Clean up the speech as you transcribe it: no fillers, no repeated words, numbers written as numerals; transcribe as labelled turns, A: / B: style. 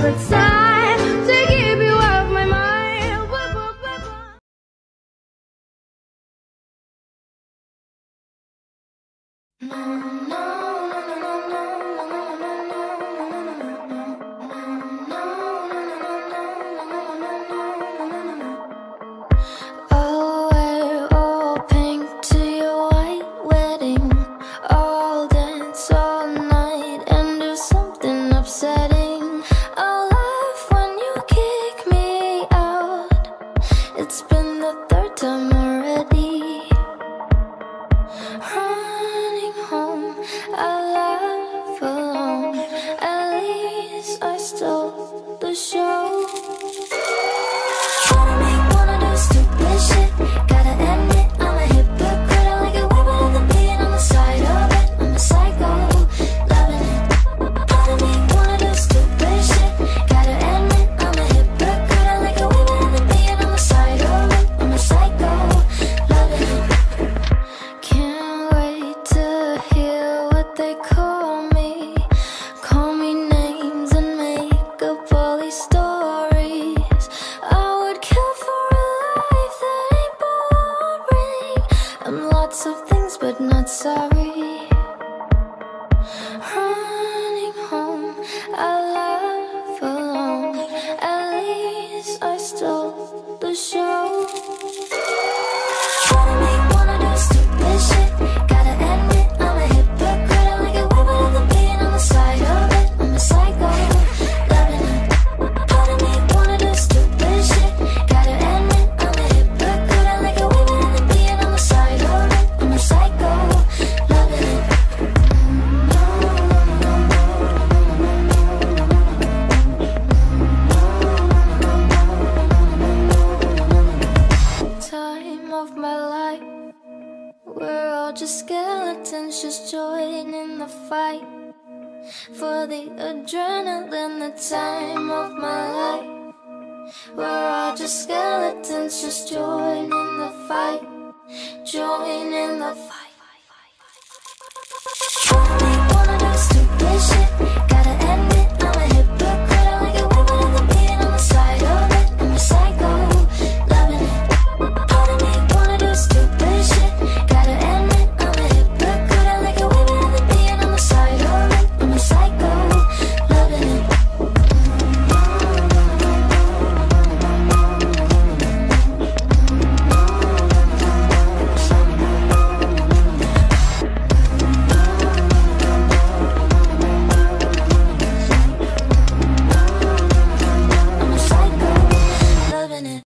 A: the time to keep you off my mind. I'll wear all pink to your white wedding. I'll dance all night and do something upsetting. I'll laugh when you kick me out. It's been the third time already. Running home, I laugh alone. At least I stole the show. Wanna make, wanna do stupid shit. Gotta admit, I'm a hypocrite. I like it way better than being on the side of it. I'm a psycho, loving it. Wanna make, wanna do stupid shit. Gotta admit, I'm a hypocrite. I like it way better than being on the side of it. I'm a psycho, loving it. Can't wait to hear what they call me. Call me names and make up all these stories. I would kill for a life that ain't boring. I'm lots of things but not sorry. Running home, I laugh alone. At least I stole the show. Wanna make, wanna do stupid shit. Gotta admit, I'm a hypocrite. I like it way better than being on the side of it. I'm a psycho, loving it. Wanna make, wanna do stupid shit. Gotta admit, I'm a hypocrite. I like it way better than being on the side of it. I'm a psycho, loving it. Time of my life, we're all just skeletons, just joining the fight. For the adrenaline, the time of my life, we're all just skeletons, just joining the fight. Joining the fight.